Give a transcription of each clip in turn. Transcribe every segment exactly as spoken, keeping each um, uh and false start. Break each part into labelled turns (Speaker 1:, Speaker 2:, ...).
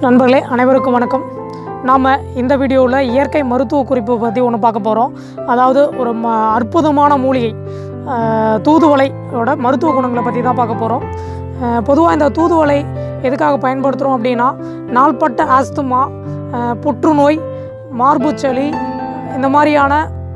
Speaker 1: நண்பர்களே அனைவருக்கும் வணக்கம். நாம் இந்த வீடியோவில் இயற்கை மருத்துவ குறிப்பு பற்றி ஒன்று பார்க்க போகிறோம். அதாவது ஒரு ம அற்புதமான மூலிகை தூதுவளையோட மருத்துவ குணங்களை பற்றி தான் பார்க்க போகிறோம். பொதுவாக இந்த தூதுவளை எதுக்காக பயன்படுத்துகிறோம் அப்படின்னா, நாள்பட்ட ஆஸ்துமா, புற்றுநோய், மார்புச்சளி, இந்த மாதிரியான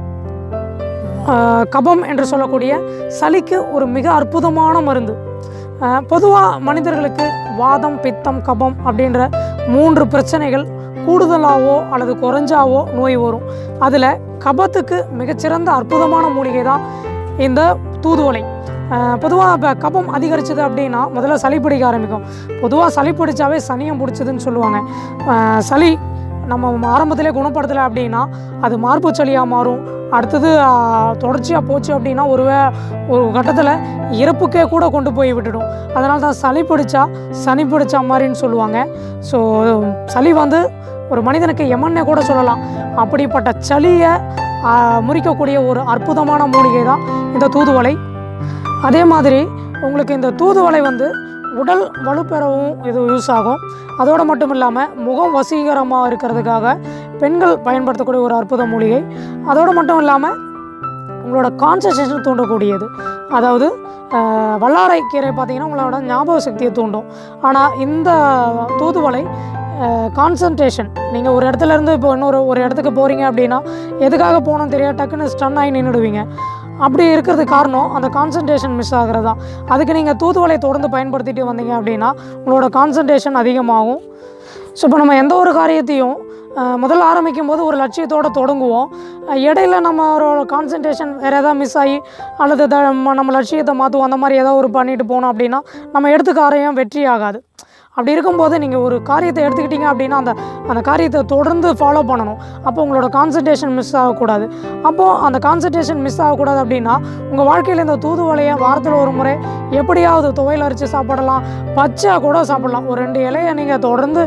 Speaker 1: கபம் என்று சொல்லக்கூடிய சளிக்கு ஒரு மிக அற்புதமான மருந்து. பொதுவாக மனிதர்களுக்கு வாதம், பித்தம், கபம் அப்படின்ற மூன்று பிரச்சனைகள் கூடுதலாகவோ அல்லது குறைஞ்சாவோ நோய் வரும். அதில் கபத்துக்கு மிகச்சிறந்த அற்புதமான மூலிகை தான் இந்த தூதுவளை. பொதுவாக இப்போ கபம் அதிகரிச்சது அப்படின்னா முதல்ல சளி பிடிக்க ஆரம்பிக்கும். பொதுவாக சளி பிடிச்சாவே சனியம் பிடிச்சதுன்னு சொல்லுவாங்க. சளி நம்ம ஆரம்பத்திலே குணப்படுத்தலை அப்படின்னா அது மார்பு சளியாக மாறும். அடுத்தது தொடர்ச்சியாக போச்சு அப்படின்னா ஒரு ஒரு கட்டத்தில் இறப்புக்கே கூட கொண்டு போய் விட்டுடும். அதனால தான் சளி பிடிச்சா சனி பிடிச்சா மாதிரின்னு சொல்லுவாங்க. ஸோ சளி வந்து ஒரு மனிதனுக்கு எமன்னே கூட சொல்லலாம். அப்படிப்பட்ட சளியை முறிக்கக்கூடிய ஒரு அற்புதமான மூலிகை தான் இந்த தூதுவளை. அதே மாதிரி உங்களுக்கு இந்த தூதுவளை வந்து உடல் வலுப்பெறவும் இது யூஸ் ஆகும். அதோடு மட்டும் இல்லாமல் முகம் வசீகரமாக இருக்கிறதுக்காக பெண்கள் பயன்படுத்தக்கூடிய ஒரு அற்புத மூலிகை. அதோடு மட்டும் இல்லாமல் உங்களோட கான்சன்ட்ரேஷன் தூண்டக்கூடியது. அதாவது வல்லாரை கீரை பார்த்திங்கன்னா உங்களோட ஞாபக சக்தியை தூண்டும். ஆனால் இந்த தூதுவளை கான்சன்ட்ரேஷன், நீங்கள் ஒரு இடத்துலேருந்து இப்போ இன்னொரு ஒரு இடத்துக்கு போகிறீங்க அப்படின்னா எதுக்காக போகணும்னு தெரியாது, டக்குன்னு ஸ்டன் ஆகி நின்றுடுவீங்க. அப்படி இருக்கிறதுக்கு காரணம் அந்த கான்சன்ட்ரேஷன் மிஸ் ஆகிறது தான். அதுக்கு நீங்கள் தூதுவளை தொடர்ந்து பயன்படுத்திட்டு வந்தீங்க அப்படின்னா உங்களோட கான்சன்ட்ரேஷன் அதிகமாகும். ஸோ இப்போ நம்ம எந்த ஒரு காரியத்தையும் முதல்ல ஆரம்பிக்கும் போது ஒரு லட்சியத்தோடு தொடங்குவோம். இடையில நம்மளோட கான்சன்ட்ரேஷன் வேறு எதாவது மிஸ் ஆகி அல்லது த நம்ம லட்சியத்தை மாற்றுவோம். அந்த மாதிரி ஏதாவது ஒரு பண்ணிட்டு போனோம் அப்படின்னா நம்ம எடுத்த காரியம் வெற்றி ஆகாது. அப்படி இருக்கும்போது நீங்கள் ஒரு காரியத்தை எடுத்துக்கிட்டீங்க அப்படின்னா அந்த அந்த காரியத்தை தொடர்ந்து ஃபாலோ பண்ணணும். அப்போ உங்களோட கான்சன்ட்ரேஷன் மிஸ் ஆகக்கூடாது. அப்போது அந்த கான்சன்ட்ரேஷன் மிஸ் ஆகக்கூடாது அப்படின்னா உங்கள் வாழ்க்கையில் இந்த தூதுவளையை வாரத்தில் ஒரு முறை எப்படியாவது துவையில் அரைச்சி சாப்பிடலாம், பச்சையாக கூட சாப்பிடலாம். ஒரு ரெண்டு இலையை நீங்கள் தொடர்ந்து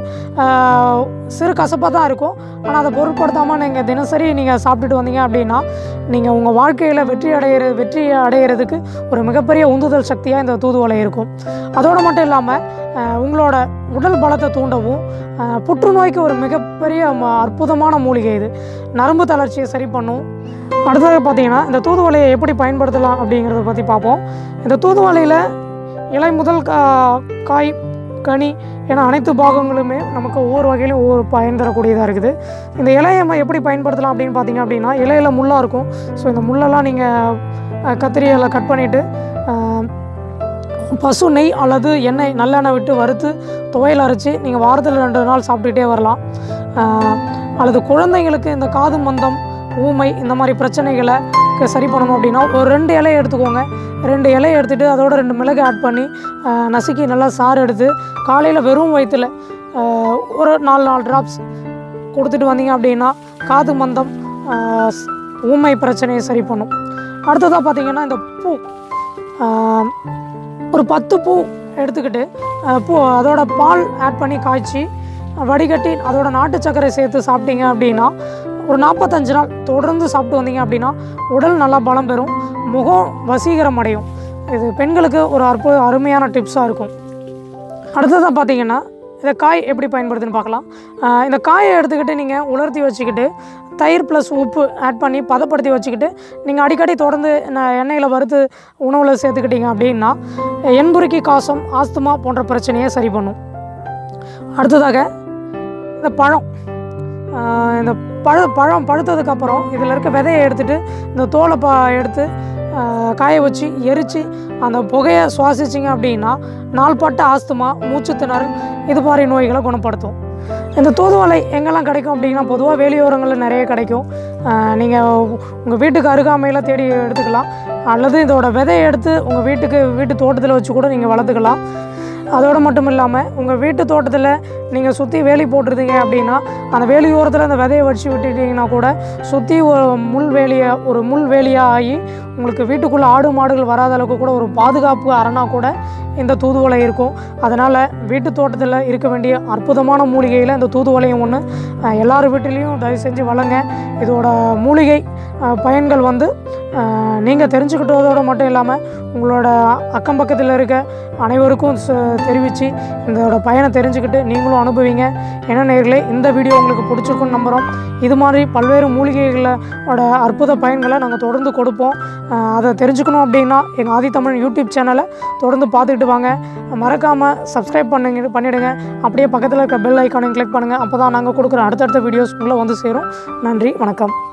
Speaker 1: சிறு கசப்பாக தான் இருக்கும், ஆனால் அதை பொருட்படுத்தாமல் நீங்கள் தினசரி நீங்கள் சாப்பிட்டுட்டு வந்தீங்க அப்படின்னா நீங்கள் உங்கள் வாழ்க்கையில் வெற்றி அடைகிற வெற்றி அடைகிறதுக்கு ஒரு மிகப்பெரிய உந்துதல் சக்தியாக இந்த தூதுவளை இருக்கும். அதோடு மட்டும் இல்லாமல் உங்களோட உடல் பலத்தை தூண்டவும், புற்றுநோய்க்கு ஒரு மிகப்பெரிய அற்புதமான மூலிகை இது. நரம்பு தளர்ச்சியை சரி பண்ணும். அடுத்தது பார்த்திங்கன்னா இந்த தூதுவளையை எப்படி பயன்படுத்தலாம் அப்படிங்கிறத பற்றி பார்ப்போம். இந்த தூதுவளையில் இலை முதல் கா காய் கனி என அனைத்து பாகங்களுமே நமக்கு ஒவ்வொரு வகையிலும் ஒவ்வொரு பயன் தரக்கூடியதாக இருக்குது. இந்த இலையை எப்படி பயன்படுத்தலாம் அப்படின்னு பார்த்தீங்க அப்படின்னா, இலையில் முள்ளாக இருக்கும். ஸோ இந்த முள்ளெல்லாம் நீங்கள் கத்திரியில் கட் பண்ணிவிட்டு பசு நெய் அல்லது எண்ணெய் நல்லெண்ணெய் விட்டு வறுத்து துவையில் அரைச்சி நீங்கள் வாரத்தில் ரெண்டு நாள் சாப்பிட்டுக்கிட்டே வரலாம். அல்லது குழந்தைங்களுக்கு இந்த காது மந்தம், ஊமை, இந்த மாதிரி பிரச்சனைகளை சரி பண்ணணும் அப்படின்னா ஒரு ரெண்டு இலையை எடுத்துக்கோங்க. ரெண்டு இலையை எடுத்துகிட்டு அதோட ரெண்டு மிளகு ஆட் பண்ணி நசுக்கி நல்லா சாறு எடுத்து காலையில் வெறும் வயிற்றில் ஒரு நாலு நாலு ட்ராப்ஸ் கொடுத்துட்டு வந்தீங்க அப்படின்னா காது மந்தம், ஊமை பிரச்சனையை சரி பண்ணும். அடுத்ததாக பார்த்திங்கன்னா இந்த பூ ஒரு பத்து பூ எடுத்துக்கிட்டு பூ அதோட பால் ஆட் பண்ணி காய்ச்சி வடிகட்டி அதோட நாட்டு சர்க்கரை சேர்த்து சாப்பிட்டீங்க அப்படின்னா ஒரு நாற்பத்தஞ்சு நாள் தொடர்ந்து சாப்பிட்டு வந்தீங்க அப்படின்னா உடல் நல்லா பலம் பெறும், முகம் வசீகரம் அடையும். இது பெண்களுக்கு ஒரு அற்புத அருமையான டிப்ஸாக இருக்கும். அடுத்ததாக பார்த்தீங்கன்னா இந்த காய் எப்படி பயன்படுத்துன்னு பார்க்கலாம். இந்த காயை எடுத்துக்கிட்டு நீங்கள் உலர்த்தி வச்சுக்கிட்டு தயிர் ப்ளஸ் உப்பு ஆட் பண்ணி பதப்படுத்தி வச்சுக்கிட்டு நீங்கள் அடிக்கடி தொடர்ந்து எண்ணெயில் வறுத்து உணவில் சேர்த்துக்கிட்டீங்க அப்படின்னா எண்புருக்கி, காசம், ஆஸ்துமா போன்ற பிரச்சனையை சரி பண்ணும். அடுத்ததாக இந்த பழம் இந்த பழ பழம் பழுத்ததுக்கப்புறம் இதில் இருக்க விதையை எடுத்துகிட்டு இந்த தோலை பா எடுத்து காய வச்சு எரித்து அந்த புகையை சுவாசிச்சிங்க அப்படின்னா நாள்பட்ட ஆஸ்துமா, மூச்சு திணறல், இது மாதிரி நோய்களை குணப்படுத்தும். இந்த தூதுவளை எங்கெல்லாம் கிடைக்கும் அப்படின்னா பொதுவாக வேலியோரங்களில் நிறைய கிடைக்கும். நீங்கள் உங்கள் வீட்டுக்கு அருகாமையில் தேடி எடுத்துக்கலாம். அல்லது இதோட விதையை எடுத்து உங்கள் வீட்டுக்கு வீட்டு தோட்டத்தில் வச்சு கூட நீங்கள் வளர்த்துக்கலாம். அதோடு மட்டும் இல்லாமல் உங்கள் வீட்டு தோட்டத்தில் நீங்கள் சுற்றி வேலி போட்டிருந்தீங்க அப்படின்னா அந்த வேலியோரத்தில் அந்த விதையை வச்சு விட்டுட்டிங்கன்னா கூட சுற்றி ஒரு முள் வேலியை ஒரு முள் வேலியாக ஆகி உங்களுக்கு வீட்டுக்குள்ளே ஆடு மாடுகள் வராத அளவுக்கு கூட ஒரு பாதுகாப்பு அரணாக கூட இந்த தூதுவளை இருக்கும். அதனால் வீட்டு தோட்டத்தில் இருக்க வேண்டிய அற்புதமான மூலிகையில் இந்த தூதுவளையும் ஒன்று. எல்லார் வீட்டிலையும் தயவு செஞ்சு வளங்க. இதோட மூலிகை பயன்கள் வந்து நீங்கள் தெரிஞ்சுக்கிட்டதோடு மட்டும் இல்லாமல் உங்களோட அக்கம் பக்கத்தில் இருக்க அனைவருக்கும் தெரிவித்து இதோட பயனை தெரிஞ்சுக்கிட்டு நீங்களும் அனுபவிங்க. என்ன நேயர்களே, இந்த வீடியோ உங்களுக்கு பிடிச்சிருக்குன்னு நம்புகிறோம். இது மாதிரி பல்வேறு மூலிகைகளோட அற்புத பயன்களை நாங்கள் தொடர்ந்து கொடுப்போம். அதை தெரிஞ்சுக்கணும் அப்படின்னா எங்கள் ஆதி தமிழ் யூடியூப் சேனலை தொடர்ந்து பார்த்துக்கிட்டு வாங்க. மறக்காமல் சப்ஸ்கிரைப் பண்ணுங்க பண்ணிவிடுங்க. அப்படியே பக்கத்தில் இருக்க பெல் ஐக்கானையும் கிளிக் பண்ணுங்கள். அப்போ தான் நாங்கள் கொடுக்குற அடுத்தடுத்த வீடியோஸ் உங்களை வந்து சேரும். நன்றி, வணக்கம்.